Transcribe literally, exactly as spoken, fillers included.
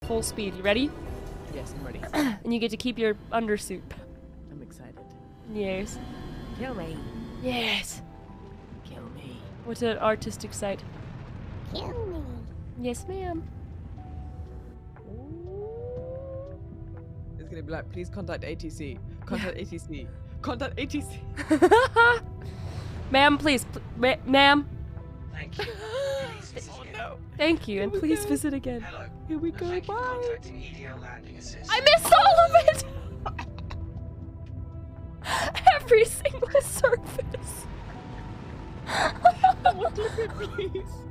full speed. You ready? Yes, I'm ready. And you get to keep your undersuit. I'm excited. Yes. Kill me. Yes. Kill me. What's an artistic sight? Kill me. Yes, ma'am. It's gonna be like, please contact A T C. Contact A T C. Contact A T C. Ma'am, please. Pl ma ma'am. Thank you. Please visit Oh again. no. Thank you, and Here we please go. visit again. Hello. Here we and go. Thank you for Bye. contacting E D L Landing Assist. I missed all of it! Every single surface. Someone click it, please.